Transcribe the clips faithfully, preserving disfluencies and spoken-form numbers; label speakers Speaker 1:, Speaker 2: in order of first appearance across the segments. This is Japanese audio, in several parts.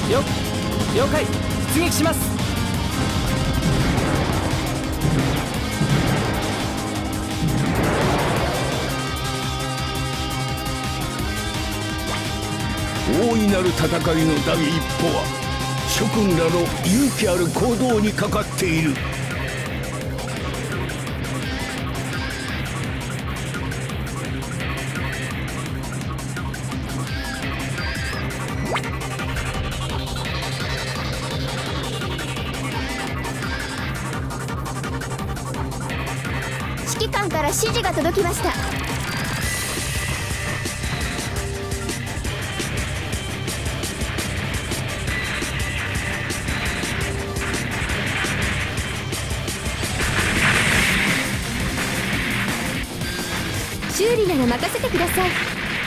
Speaker 1: よ了解、出撃します。
Speaker 2: 大いなる戦いの第一歩は諸君らの勇気ある行動にかかっている。
Speaker 3: 指揮官から指示が届きました。修理なら任せてください。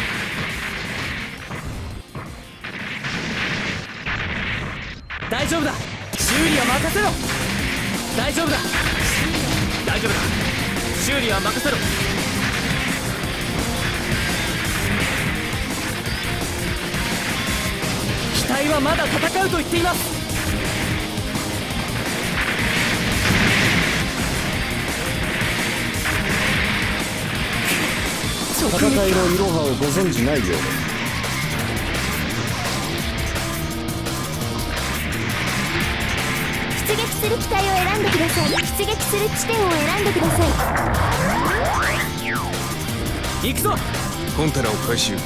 Speaker 1: 大丈夫だ、修理は任せろ。大丈夫だ、大丈夫だ、修理は任せろ。機体はまだ戦うと言っています。
Speaker 4: 戦いのいろはをご存じないようで。
Speaker 3: 出撃する機体を選んでください。出撃する地点を選んでくださ
Speaker 1: い。行くぞ。
Speaker 5: コンテナを回収。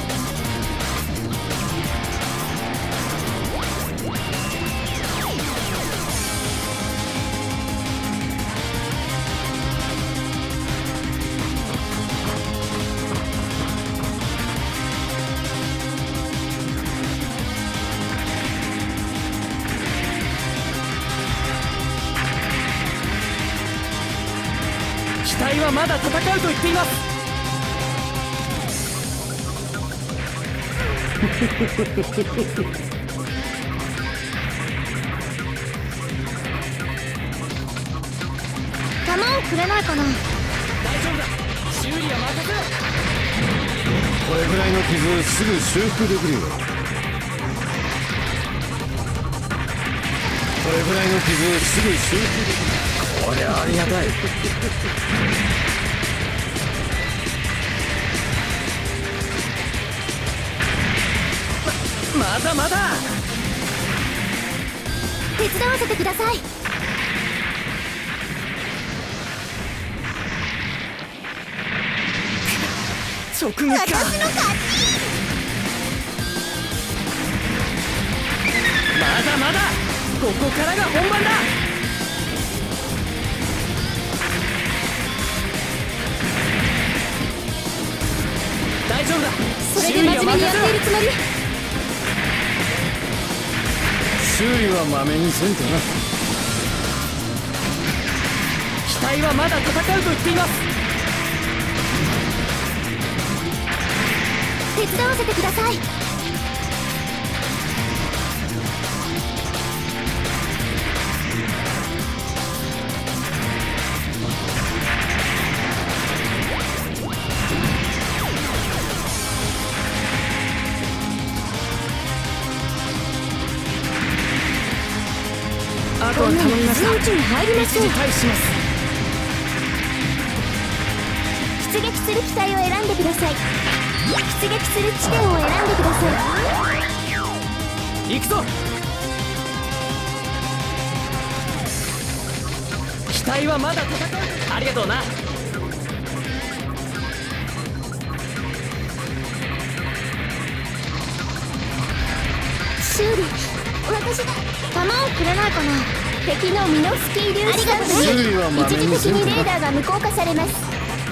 Speaker 1: 機体はまだ戦うと言っています。
Speaker 3: 弾をくれないかな。
Speaker 1: 大丈夫だ、修理は任せろ。
Speaker 4: これぐらいの傷すぐ修復できるよ。これぐらいの傷すぐ修復できる。こりゃありがたい。
Speaker 1: まだまだ
Speaker 3: 手伝わせてください。
Speaker 1: 直撃か。
Speaker 3: 私の勝ち。
Speaker 1: まだまだ、ここからが本番だ。大丈夫だ、
Speaker 3: それで真面目にやっているつもり。
Speaker 4: 修理はまめにせんとな。
Speaker 1: 機体はまだ戦うと言っています。
Speaker 3: 手伝わせてください。
Speaker 1: あとは頼みました。
Speaker 3: 陣地に入りましょう。
Speaker 1: 一時退避します。
Speaker 3: 出撃する機体を選んでください。出撃する地点を選んでくださ
Speaker 1: い。行くぞ。機体はまだ戦う。ありがとうな。
Speaker 3: 修理、私が弾をくれないかな。敵のミノフスキー粒子が
Speaker 4: 修理はま
Speaker 3: 一
Speaker 4: めにせんと
Speaker 3: 時的にレー
Speaker 4: な。
Speaker 3: ダーが無効化されます。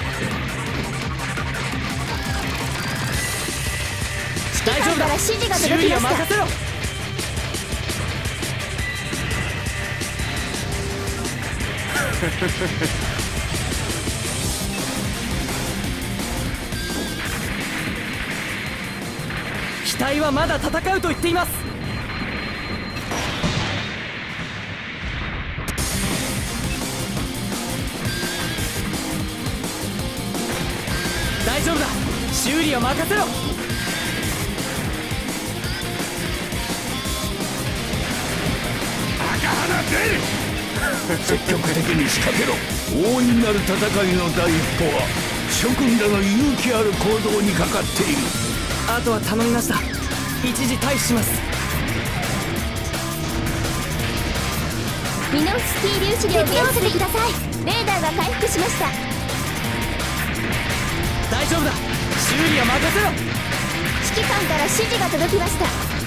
Speaker 1: 大丈夫だ、
Speaker 3: から指示が
Speaker 1: 修理
Speaker 3: 届きました。
Speaker 1: は任せろ。機体はまだ戦うと言っています。大丈夫だ、修理は任せろ。
Speaker 2: 積極的に仕掛けろ。大いなる戦いの第一歩は諸君らの勇気ある行動にかかっている。
Speaker 1: あとは頼みました。一時退避します。
Speaker 3: ミノフスキー粒子量減衰ください。レーダーが回復しました。
Speaker 1: 大丈夫だ、修理は任せろ。
Speaker 3: 指揮官から指示が届きました。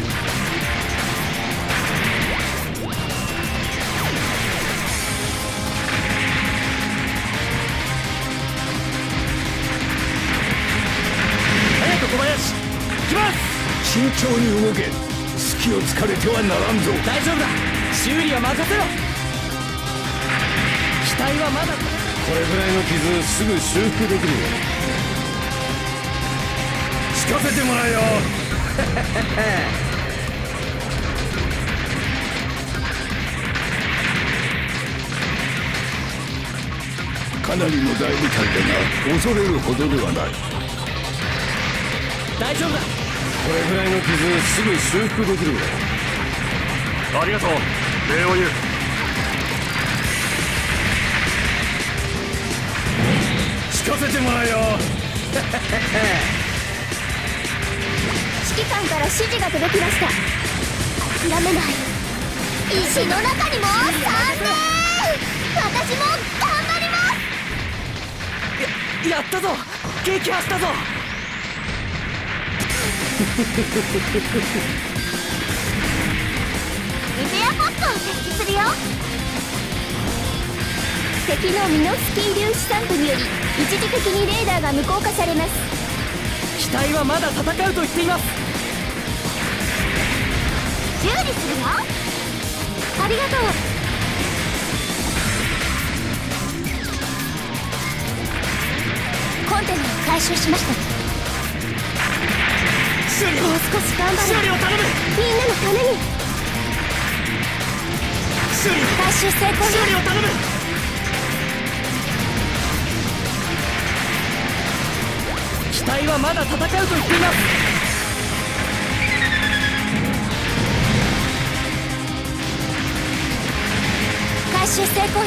Speaker 1: 早く小林、行きます。
Speaker 2: 慎重に動け。隙を突かれてはならんぞ。
Speaker 1: 大丈夫だ、修理は任せろ。機体はまだ。
Speaker 4: これぐらいの傷すぐ修復できるよ。
Speaker 2: 聞かせてもらえよ。かなりの大部隊だが恐れるほどではない。
Speaker 1: 大丈夫だ。
Speaker 4: これぐらいの傷すぐ修復できるよ。
Speaker 5: ありがとう礼を言う。
Speaker 2: 聞かせてもらえよ。
Speaker 3: 指揮官から指示が届きました。諦めない。石の中にもさんねん。私も頑張ります。
Speaker 1: や, やったぞ、撃破したぞ。
Speaker 3: リペアポットを設置するよ。敵のミノフスキー粒子散布により一時的にレーダーが無効化されます。
Speaker 1: 機体はまだ戦うと言っています。
Speaker 3: 修理するよ。ありがとう。コンテナを回収しました。
Speaker 1: 修理を
Speaker 3: もう少し頑張る。
Speaker 1: 修理を頼む。
Speaker 3: みんなのために。
Speaker 1: 修理
Speaker 3: 回収成功。
Speaker 1: 修理を頼む。機体はまだ戦うと言っています。
Speaker 3: 回収成功よ。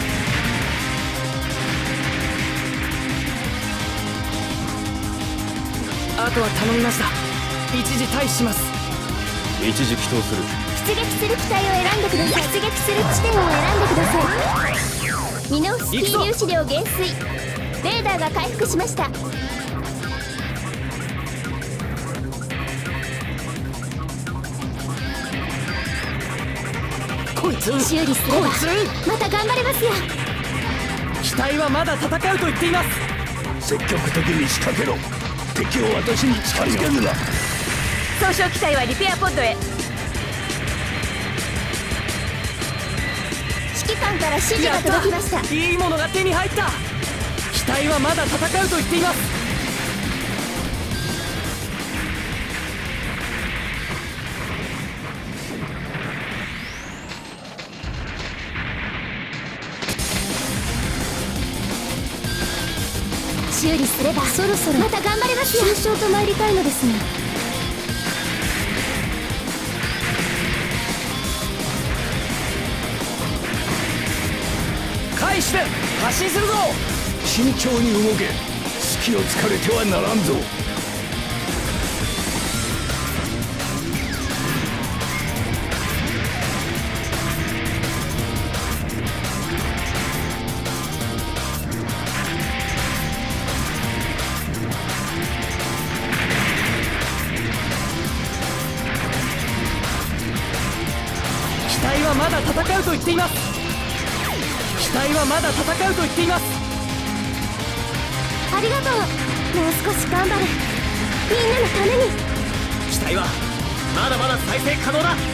Speaker 1: あとは頼みました。一時退避します。
Speaker 4: 一時帰投する。
Speaker 3: 出撃する機体を選んでください。出撃する地点を選んでください。ミノフスキー粒子量減衰。レーダーが回復しました。
Speaker 1: こいつ
Speaker 3: 修理すれば
Speaker 1: こいつ
Speaker 3: また頑張れますよ。
Speaker 1: 機体はまだ戦うと言っています。
Speaker 2: 積極的に仕掛けろ。敵を私に近づけるな。
Speaker 3: 総称機体はリペアポッドへ。指揮官から指示が届きました。
Speaker 1: いいものが手に入った。機体はまだ戦うと言っています。
Speaker 3: 修理すればそろそろまた頑張れますよ。終将と参りたいのですね。
Speaker 1: 回して発進するぞ。
Speaker 2: 慎重に動け。隙を突かれてはならんぞ。
Speaker 1: 機体はまだ戦うと言っています。機体はまだ戦うと言っています。
Speaker 3: ありがとう。もう少し頑張る。みんなのために。
Speaker 1: 機体はまだまだ再生可能だ。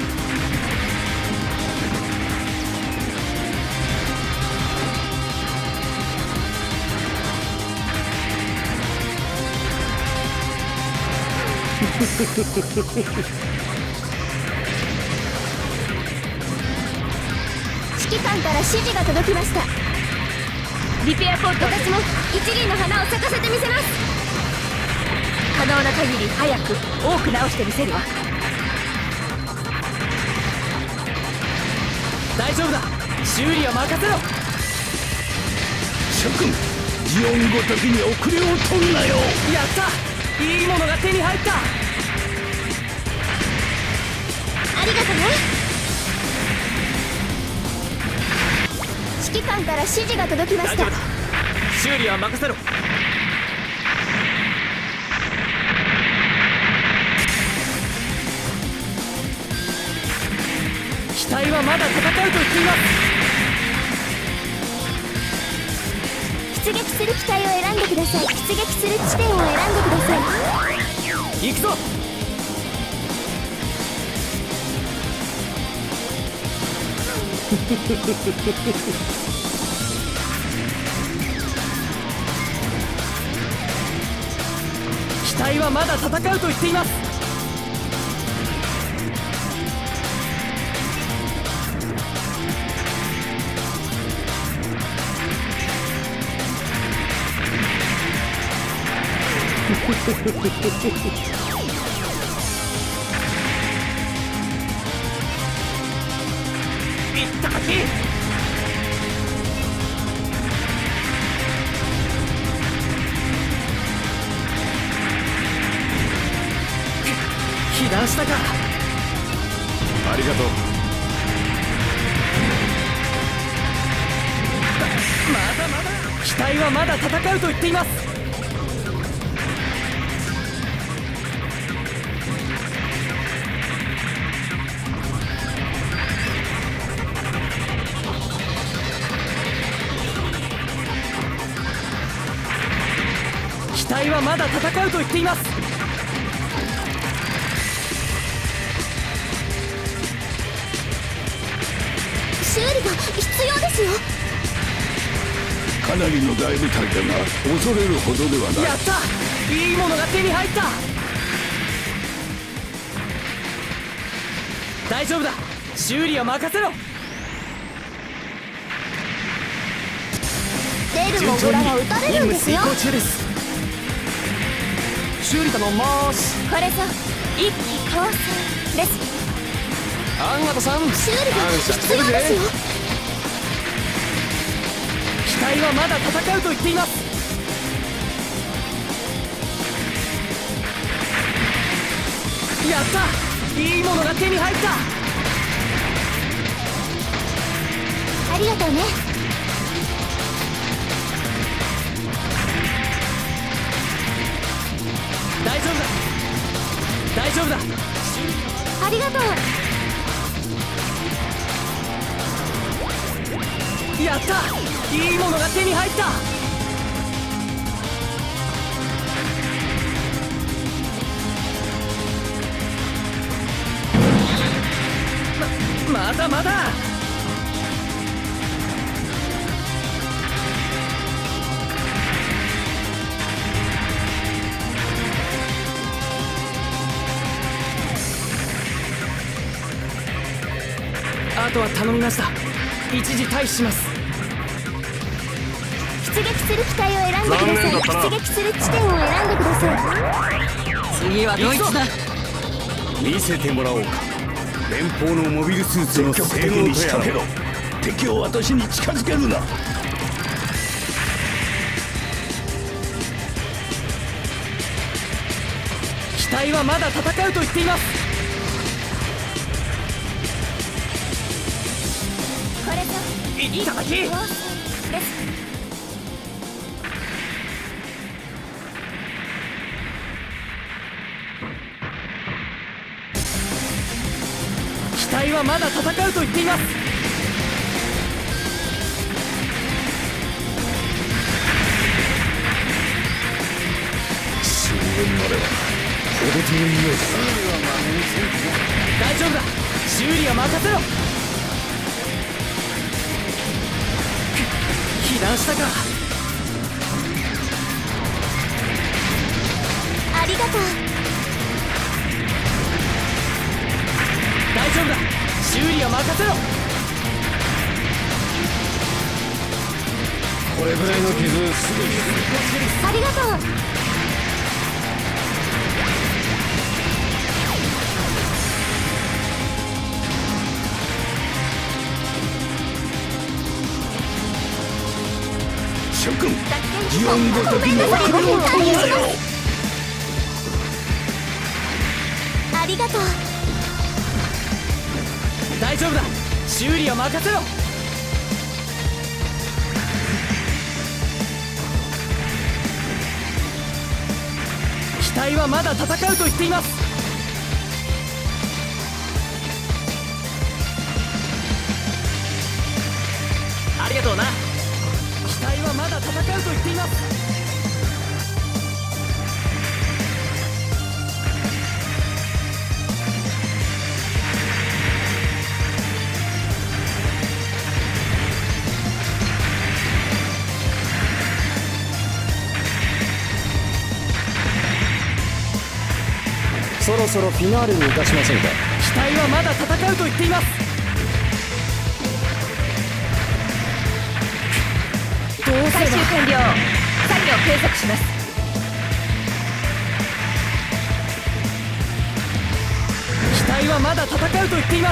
Speaker 3: 指揮官から指示が届きました。リペアポッド、私も一輪の花を咲かせてみせます。可能な限り早く多く直してみせるわ。
Speaker 1: 大丈夫だ、修理は任せろ。
Speaker 2: 諸君、ジオンごときに遅れを取るなよ。
Speaker 1: やった、いいものが手に入った。
Speaker 3: ありがとね。指揮官から指示が届きました。
Speaker 1: 大丈夫だ、修理は任せろ。機体はまだ戦うと言っています。
Speaker 3: 出撃する機体を選んでください。出撃する地点を選んでください。
Speaker 1: 行くぞ。機体はまだ戦うと言っています。いったかき。被弾したか。
Speaker 4: ありがとう。
Speaker 1: まだまだ機体はまだ戦うと言っています。機体はまだ戦うと言っています。
Speaker 3: 修理が必要ですよ。
Speaker 2: かなりの大部隊だが恐れるほどではない。
Speaker 1: やった、いいものが手に入った。大丈夫だ、修理は任せろ。
Speaker 3: レルモグラが撃たれるんですよ。
Speaker 1: 任務遂行中です。修理頼んまーす。
Speaker 3: これぞ一気当選です。
Speaker 1: アンガトさん、
Speaker 3: 修理が必要ですよ。
Speaker 1: 機体はまだ戦うと言っています。やった、いいものが手に入った。
Speaker 3: ありがとうね。
Speaker 1: 大丈夫だ、大丈夫だ。
Speaker 3: ありがとう。
Speaker 1: やった、いいものが手に入った。ま、まだまだ。あとは頼みました。一時退避します。
Speaker 3: 出撃する機体を選んでください。出撃する地点を選んでください。
Speaker 1: 次はドイツだ。
Speaker 4: 見せてもらおうか。連邦のモビルスーツの
Speaker 2: 積極的
Speaker 4: 性能
Speaker 2: に仕掛けろ。敵を私に近づけるな。
Speaker 1: 機体はまだ戦うと言っています。
Speaker 3: これぞ
Speaker 1: いっただき。
Speaker 3: 当選です。
Speaker 1: 機体はまだ戦うと言っています。
Speaker 2: 終焉までは程遠いようだ。
Speaker 1: 大丈夫だ、修理は任せろ。被弾したか。
Speaker 3: ありがとう。
Speaker 1: 大丈夫だ、修理は任せろ。
Speaker 4: これぐらいの傷すぐに。
Speaker 3: ありがとう。
Speaker 2: 諸君、ジオンごときの悪夢を止めよ。
Speaker 3: ありがとう。
Speaker 1: 大丈夫だ、修理は任せろ。機体はまだ戦うと言っています。ありがとうな。機体はまだ戦うと言っています。
Speaker 6: そろそろフィナーレにいたしませんか。
Speaker 1: 機体はまだ戦うと言っています。どうせ
Speaker 7: 回収完了。作業継続します。
Speaker 1: 機体はまだ戦うと言っています。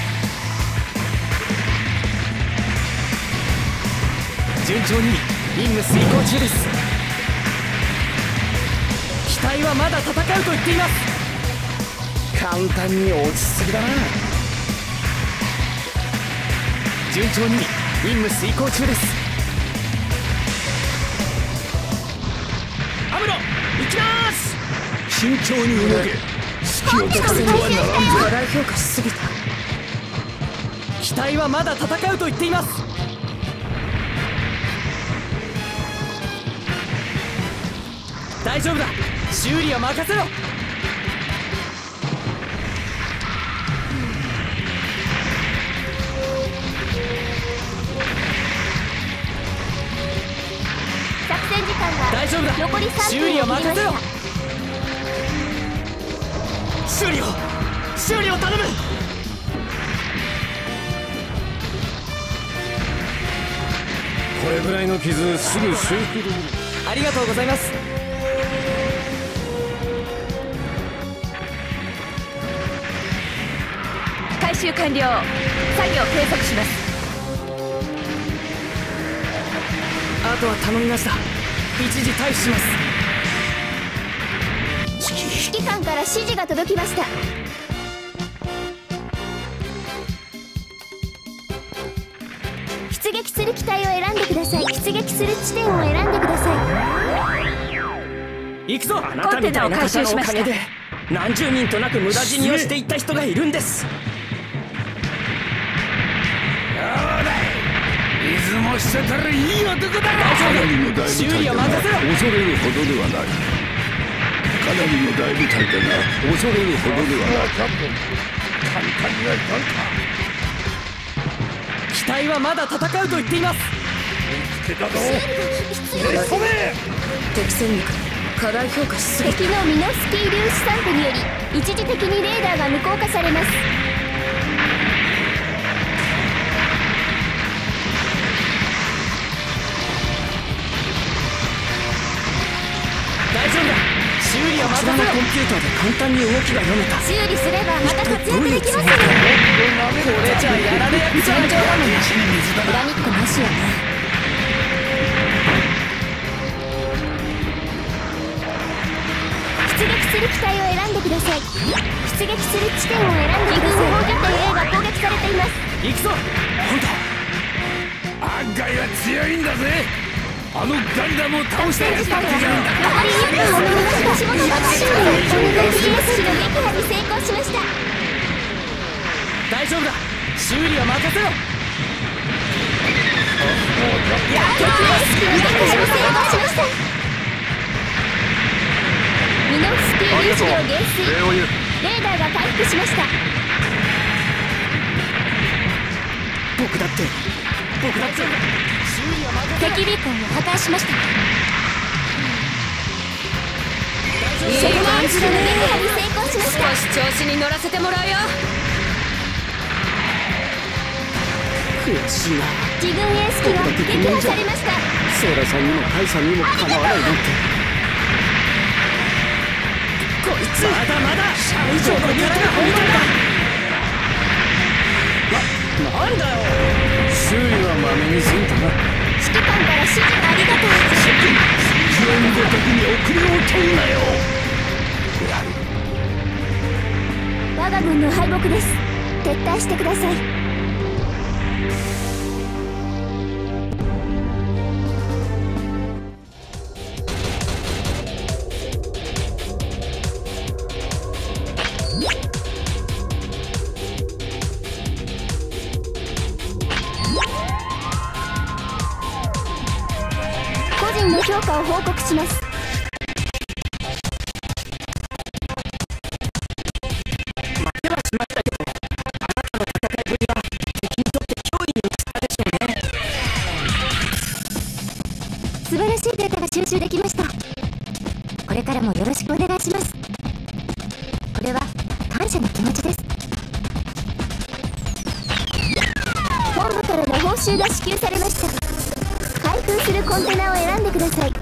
Speaker 1: 順調に任務遂行中です。機体はまだ戦うと言っています。
Speaker 6: 簡単に落ちすぎだな。
Speaker 1: 順調に任務遂行中です。アムロ、行きます。
Speaker 2: 慎重に動け。隙を突かれてはならんぞ。
Speaker 7: 過大評価しすぎた。
Speaker 1: 機体はまだ戦うと言っています。大丈夫だ、修理は任せろ。
Speaker 3: 作戦時間が
Speaker 1: 大丈夫だ、
Speaker 3: 残りさんぷんを
Speaker 1: 修理は
Speaker 3: 切りま
Speaker 1: 任せろ。
Speaker 3: した。
Speaker 1: 修理を修理を頼む。
Speaker 4: これぐらいの傷すぐ修復できる。
Speaker 1: ありがとうございます。
Speaker 7: 回収完了。作業継続します。
Speaker 1: あとは頼みました。一時退避します。
Speaker 3: 指揮官から指示が届きました。出撃する機体を選んでください。出撃する地点を選んでください。
Speaker 1: 行くぞ。
Speaker 6: あなたみたいな方のおかげで何十人となく無駄死にをしていった人がいるんです。
Speaker 2: 水もしてたらいい男だろ。
Speaker 1: 大丈夫だ、修理は任せろ。
Speaker 2: 恐れるほどではない。かなりの大部隊だが恐れるほどではない。簡単にはいかんか。
Speaker 1: 機体はまだ戦うと言っています。
Speaker 2: 見つけたぞ。
Speaker 3: 必要です。
Speaker 7: 敵戦力過大評価しすぎた。
Speaker 3: 敵のミノフスキー粒子散布により一時的にレーダーが無効化されます。
Speaker 1: 大丈夫だ、修理は
Speaker 6: こちら
Speaker 1: 任せろ。
Speaker 6: のコンピューターで簡単に動きが読めた。
Speaker 3: 修理すればまた活躍できますよ。
Speaker 1: これじゃやられ役じゃん。
Speaker 3: 恨みっこなしよね。出撃する機体を選んでください。出撃する地点を選んでください。防御点 A が攻撃されています。
Speaker 1: 行くぞ。
Speaker 2: 案外は強いんだぜ。あのガンダムを倒したやつだってじゃん。
Speaker 3: 残りいっぷんを切りました。足元の修理を ピーエス 機の撃破に成功しました。
Speaker 1: 大丈夫だ、修理は任せろ。
Speaker 3: ピーエス 機の撃破に成功しました。ミノフスキー粒子量減衰。
Speaker 5: 礼を言う。
Speaker 3: レーダーが回復しました。
Speaker 6: 僕だって僕だって
Speaker 1: 修理は任せろ。
Speaker 3: 敵ビーコンを破壊しました。
Speaker 1: 大
Speaker 3: セルマンズの撃破に成功しました。
Speaker 7: 少し調子に乗らせてもらうよ。
Speaker 6: 悔しいな。
Speaker 3: 自軍エース機が撃破されました。
Speaker 6: セイラさんにもカイさんにもかなわないなんて。こいつ
Speaker 1: まだまだ以上の力が本当だ。
Speaker 6: なんだよ。修理はまめにせんとな。
Speaker 3: 揮官から指示ありがとう。
Speaker 2: 気温ごときに遅れを取るなよ。
Speaker 3: 我が軍の敗北です。撤退してください。個人の評価を報告します。素晴らしいデータが収集できました。これからもよろしくお願いします。これは感謝の気持ちです。本部からの報酬が支給されました。開封するコンテナを選んでください。